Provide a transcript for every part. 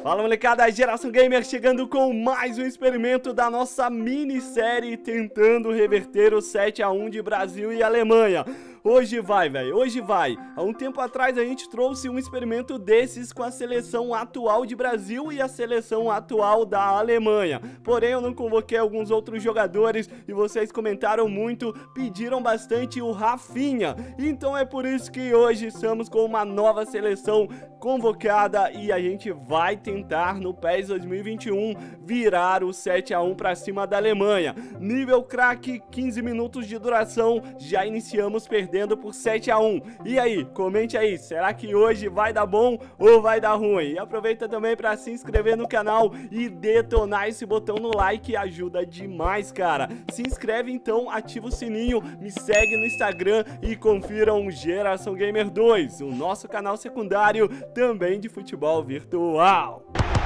Fala molecada, Geração Gamer chegando com mais um experimento da nossa minissérie tentando reverter o 7-1 de Brasil e Alemanha. Hoje vai, velho, hoje vai. Há um tempo atrás a gente trouxe um experimento desses com a seleção atual de Brasil e a seleção atual da Alemanha. Porém, eu não convoquei alguns outros jogadores e vocês comentaram muito, pediram bastante o Rafinha. Então é por isso que hoje estamos com uma nova seleção convocada e a gente vai tentar no PES 2021 virar o 7-1 pra cima da Alemanha. Nível craque, 15 minutos de duração, já iniciamos perdendo por 7-1. E aí, comente aí, será que hoje vai dar bom ou vai dar ruim? E aproveita também para se inscrever no canal e detonar esse botão no like, ajuda demais, cara. Se inscreve então, ativa o sininho, me segue no Instagram e confiram o Geração Gamer 2, o nosso canal secundário também de futebol virtual.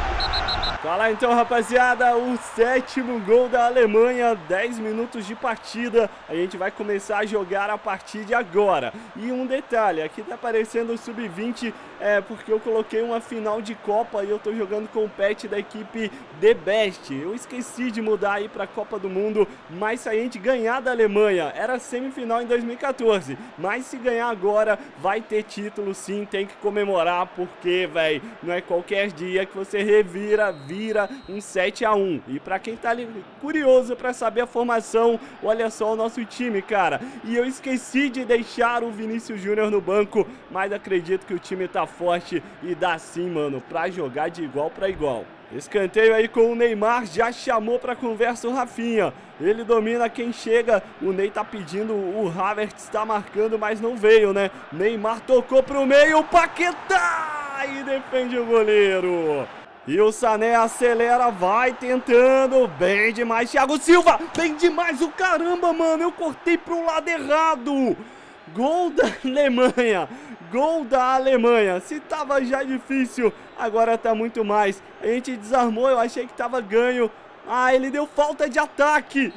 Fala então, rapaziada, o 7º gol da Alemanha, 10 minutos de partida, a gente vai começar a jogar a partir de agora. E um detalhe, aqui tá aparecendo o Sub-20, porque eu coloquei uma final de Copa e eu tô jogando com o pet da equipe The Best. Eu esqueci de mudar aí pra Copa do Mundo, mas se a gente ganhar da Alemanha, era semifinal em 2014, mas se ganhar agora, vai ter título sim, tem que comemorar, porque, velho, não é qualquer dia que você vira um 7-1. E pra quem tá ali curioso pra saber a formação, olha só o nosso time, cara. E eu esqueci de deixar o Vinícius Júnior no banco, mas acredito que o time tá forte e dá sim, mano, pra jogar de igual pra igual. Escanteio aí com o Neymar, já chamou pra conversa o Rafinha. Ele domina quem chega, o Ney tá pedindo, o Havertz tá marcando, mas não veio, né? Neymar tocou pro meio, o Paquetá! E defende o goleiro. E o Sané acelera, vai tentando, bem demais, Thiago Silva, bem demais, o caramba, mano, eu cortei pro lado errado. Gol da Alemanha, gol da Alemanha, se tava já difícil, agora tá muito mais. A gente desarmou, eu achei que tava ganho. Ah, ele deu falta de ataque,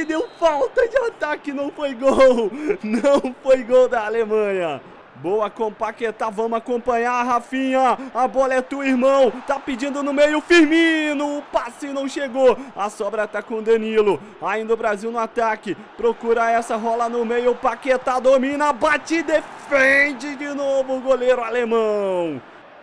não foi gol, não foi gol da Alemanha. Boa com Paquetá, vamos acompanhar, Rafinha, a bola é tua, irmão, tá pedindo no meio, Firmino, o passe não chegou, a sobra tá com Danilo, ainda o Brasil no ataque, procura essa, rola no meio, Paquetá domina, bate e defende de novo o goleiro alemão.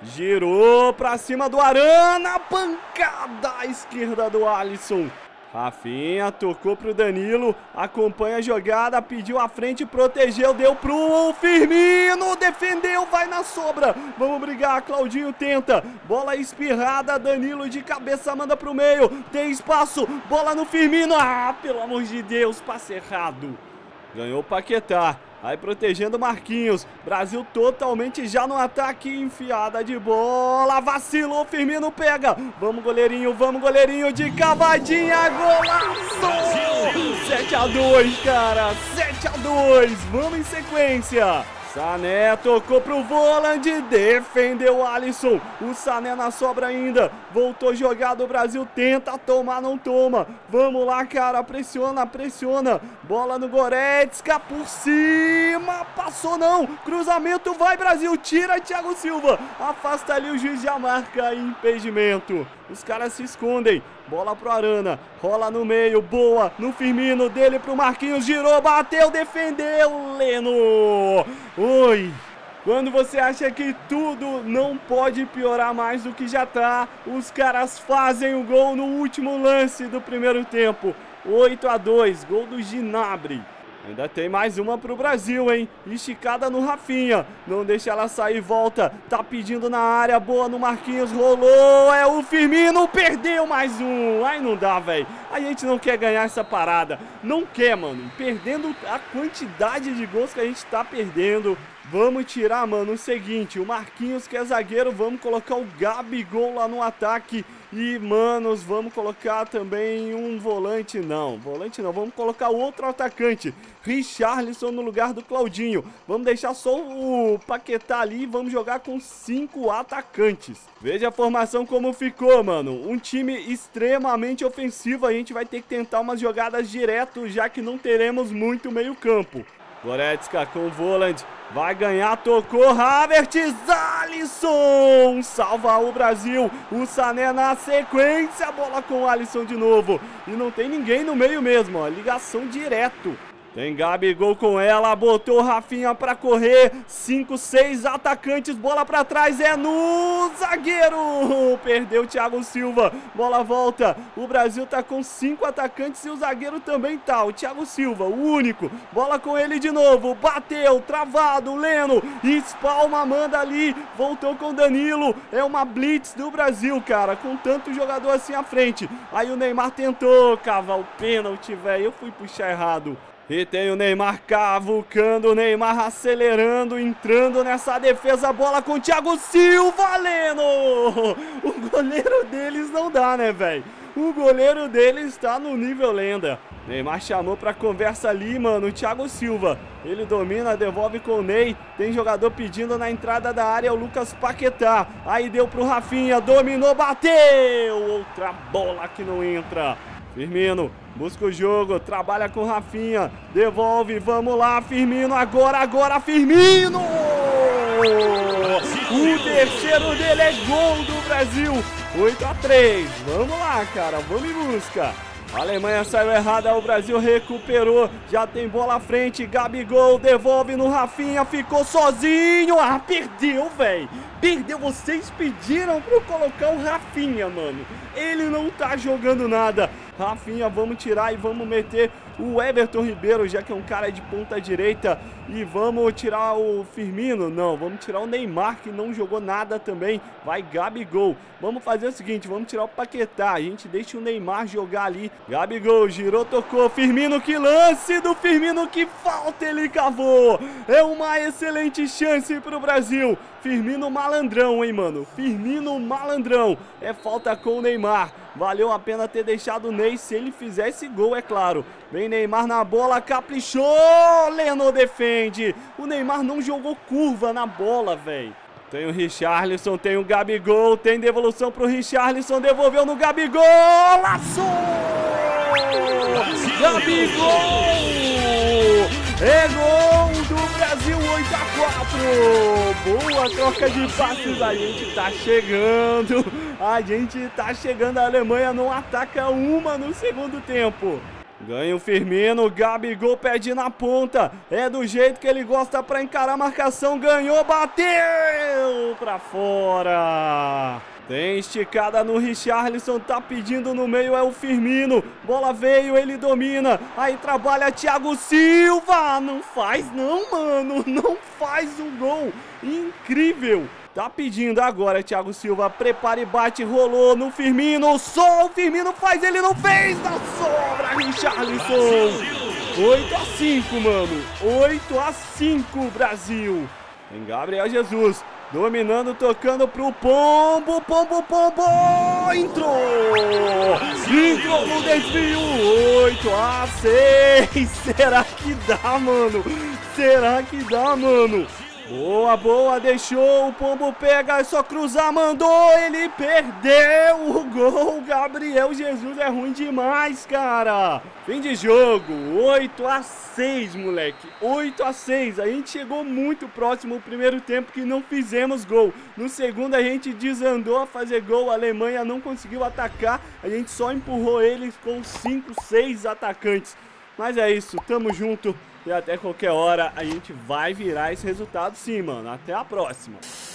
Girou pra cima do Arana, pancada à esquerda do Alisson. Rafinha tocou pro Danilo, acompanha a jogada, pediu a frente, protegeu, deu pro Firmino, defendeu, vai na sobra, vamos brigar, Claudinho tenta, bola espirrada, Danilo de cabeça manda pro meio, tem espaço, bola no Firmino, ah, pelo amor de Deus, passe errado, ganhou o Paquetá. Aí protegendo o Marquinhos, Brasil totalmente já no ataque, enfiada de bola, vacilou, Firmino pega, vamos goleirinho de cavadinha, golaço! 7-2, cara, 7-2, vamos em sequência. Sané tocou pro Voland, defendeu o Alisson, o Sané na sobra ainda, voltou jogado, o Brasil tenta tomar, não toma, vamos lá, cara, pressiona, bola no Goretzka, por cima, passou não, cruzamento, vai Brasil, tira Thiago Silva, afasta ali, o juiz já marca impedimento, os caras se escondem, bola pro Arana, rola no meio, boa, no Firmino, dele pro Marquinhos, girou, bateu, defendeu, Leno. Oi, quando você acha que tudo não pode piorar mais do que já tá, os caras fazem o gol no último lance do primeiro tempo, 8-2, gol do Gnabry. Ainda tem mais uma pro Brasil, hein? Esticada no Rafinha. Não deixa ela sair, volta. Tá pedindo na área, boa no Marquinhos, rolou. É o Firmino, perdeu mais um. Aí não dá, velho. A gente não quer ganhar essa parada. Não quer, mano. Perdendo a quantidade de gols que a gente tá perdendo. Vamos tirar, mano, o seguinte, o Marquinhos que é zagueiro, vamos colocar o Gabigol lá no ataque e, manos, vamos colocar também um volante não, vamos colocar outro atacante, Richarlison no lugar do Claudinho, vamos deixar só o Paquetá ali e vamos jogar com 5 atacantes. Veja a formação como ficou, mano, um time extremamente ofensivo, a gente vai ter que tentar umas jogadas direto, já que não teremos muito meio campo. Goretzka com o Volland. Vai ganhar, tocou, Havertz, Alisson, salva o Brasil, o Sané na sequência, bola com o Alisson de novo, e não tem ninguém no meio mesmo, ó, ligação direto. Tem Gabigol com ela, botou o Rafinha pra correr, 5, 6 atacantes, bola pra trás, é no zagueiro, perdeu o Thiago Silva, bola volta, o Brasil tá com 5 atacantes e o zagueiro também tá, o Thiago Silva, o único, bola com ele de novo, bateu, travado, Leno, espalma, manda ali, voltou com Danilo, é uma blitz do Brasil, cara, com tanto jogador assim à frente, aí o Neymar tentou cavar o pênalti, velho, eu fui puxar errado. E tem o Neymar cavucando, o Neymar acelerando, entrando nessa defesa, bola com o Thiago Silva, Leno! O goleiro deles não dá, né, velho? O goleiro deles tá no nível lenda. Neymar chamou pra conversa ali, mano, o Thiago Silva. Ele domina, devolve com o Ney. Tem jogador pedindo na entrada da área, o Lucas Paquetá. Aí deu pro Rafinha, dominou, bateu! Outra bola que não entra. Firmino busca o jogo, trabalha com Rafinha, devolve, vamos lá, Firmino, agora, Firmino! O terceiro dele é gol do Brasil, 8-3, vamos lá, cara, vamos em busca. A Alemanha saiu errada, o Brasil recuperou, já tem bola à frente, Gabigol devolve no Rafinha, ficou sozinho, perdeu, velho. Perdeu, vocês pediram pra eu colocar o Rafinha, mano. Ele não tá jogando nada. Rafinha, vamos tirar e vamos meter o Everton Ribeiro, já que é um cara de ponta direita. E vamos tirar o Firmino? Não, vamos tirar o Neymar, que não jogou nada também. Vai Gabigol. Vamos fazer o seguinte, vamos tirar o Paquetá. A gente deixa o Neymar jogar ali. Gabigol, girou, tocou. Firmino, que lance do Firmino, que falta ele cavou. É uma excelente chance pro Brasil. Firmino malandrão, hein, mano? Firmino malandrão. É falta com o Neymar. Valeu a pena ter deixado o Ney, se ele fizer esse gol, é claro. Vem Neymar na bola, caprichou. Leno defende. O Neymar não jogou curva na bola, velho. Tem o Richarlison, tem o Gabigol. Tem devolução pro Richarlison. Devolveu no Gabigol. Laçou! Gabigol! É gol do Brasil, 8-4. Boa troca de passes, a gente tá chegando. A Alemanha não ataca uma no segundo tempo. Ganha o Firmino, Gabigol pede na ponta. É do jeito que ele gosta pra encarar a marcação. Ganhou, bateu pra fora. Tem esticada no Richarlison, tá pedindo no meio, é o Firmino. Bola veio, ele domina. Aí trabalha Thiago Silva. Não faz não, mano. Não faz o gol. Incrível. Tá pedindo agora, Thiago Silva. Prepara e bate, rolou no Firmino. Só o Firmino faz, ele não fez. Dá sobra, Richarlison. 8-5, mano. 8-5, Brasil. Tem Gabriel Jesus. Dominando, tocando pro Pombo. Pombo. Entrou no desvio. 8-6. Será que dá, mano? Boa, deixou, o Pombo pega, é só cruzar, mandou, ele perdeu o gol, Gabriel Jesus é ruim demais, cara. Fim de jogo, 8-6, moleque, 8-6, a gente chegou muito próximo no primeiro tempo que não fizemos gol. No segundo a gente desandou a fazer gol, a Alemanha não conseguiu atacar, a gente só empurrou eles com 5, 6 atacantes. Mas é isso, tamo junto. E até qualquer hora a gente vai virar esse resultado sim, mano. Até a próxima.